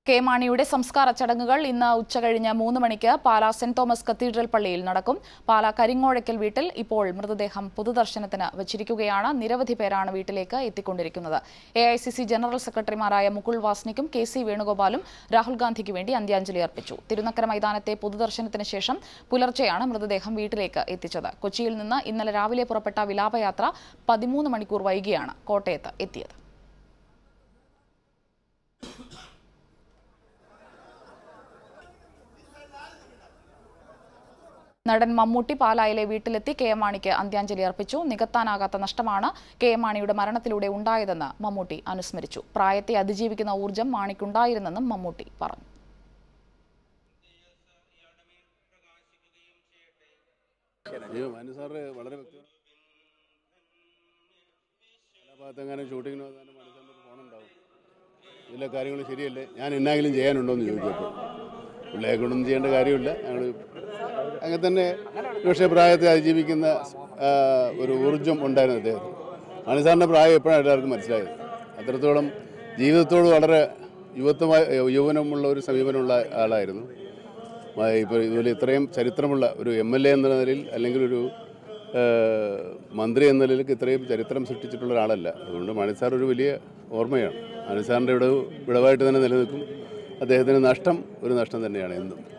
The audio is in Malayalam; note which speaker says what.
Speaker 1: കെ മാണിയുടെ സംസ്കാര ചടങ്ങുകൾ ഇന്ന് ഉച്ചകഴിഞ്ഞ് 3 മണിക്ക് പാലാ സെന്റ് തോമസ് കത്തീഡ്രൽ പള്ളിയിൽ നടക്കും. പാലാ കരിങ്ങോഴയ്ക്കൽ വീട്ടിൽ ഇപ്പോൾ മൃതദേഹം പൊതുദർശനത്തിന് വച്ചിരിക്കുകയാണ്. നിരവധി പേരാണ് വീട്ടിലേക്ക് എത്തിക്കൊണ്ടിരിക്കുന്നത്. AICC ജനറൽ സെക്രട്ടറിമാരായ മുകുൾ വാസ്നിക്കും KC വേണുഗോപാലും രാഹുൽ ഗാന്ധിക്ക് വേണ്ടി അന്ത്യാഞ്ജലി അർപ്പിച്ചു. തിരുനക്കര മൈതാനത്തെ പൊതുദർശനത്തിന് ശേഷം പുലർച്ചെയാണ് മൃതദേഹം വീട്ടിലേക്ക് എത്തിച്ചത്. കൊച്ചിയിൽ നിന്ന് ഇന്നലെ രാവിലെ പുറപ്പെട്ട വിലാപയാത്ര 13 മണിക്കൂർ വൈകിയാണ് കോട്ടയത്ത് എത്തിയത്. നടൻ മമ്മൂട്ടി പാലായിലെ വീട്ടിലെത്തി കെ മാണിക്ക് അന്ത്യാഞ്ജലി അർപ്പിച്ചു. നികത്താനാകാത്ത നഷ്ടമാണ് കെ മാണിയുടെ മരണത്തിലൂടെ ഉണ്ടായതെന്ന് മമ്മൂട്ടി അനുസ്മരിച്ചു. പ്രായത്തെ അതിജീവിക്കുന്ന ഊർജ്ജം മാണിക്കുണ്ടായിരുന്നെന്നും മമ്മൂട്ടി പറഞ്ഞു.
Speaker 2: എല്ലാ കാര്യങ്ങളും ശരിയല്ലേ, ഞാൻ എന്നാങ്കിലും ചെയ്യാനുണ്ടോ എന്ന് ചോദിച്ചപ്പോൾ പിള്ളേരെ കൊണ്ടൊന്നും ചെയ്യേണ്ട കാര്യമില്ല, ഞങ്ങൾ അങ്ങനെ തന്നെ. പക്ഷേ പ്രായത്തെ അതിജീവിക്കുന്ന ഒരു ഊർജ്ജം ഉണ്ടായിരുന്നു അദ്ദേഹത്തിന്. മണിസാറിൻ്റെ പ്രായം എപ്പോഴാണ് എല്ലാവർക്കും മനസ്സിലായത്. അത്രത്തോളം ജീവിതത്തോട് വളരെ യൗവനമുള്ള ഒരു സമീപനമുള്ള ആളായിരുന്നു. ഇപ്പോൾ ഇതുപോലെ ഇത്രയും ചരിത്രമുള്ള ഒരു MLA എന്ന നിലയിൽ അല്ലെങ്കിൽ ഒരു മന്ത്രി എന്ന നിലയിലേക്ക് ഇത്രയും ചരിത്രം സൃഷ്ടിച്ചിട്ടുള്ള ഒരാളല്ല. അതുകൊണ്ട് മണിസാർ ഒരു വലിയ ഓർമ്മയാണ്. മണിസാറിൻ്റെ വിടവായിട്ട് തന്നെ നിലനിൽക്കും. അദ്ദേഹത്തിന് നഷ്ടം ഒരു നഷ്ടം തന്നെയാണ് എന്നും.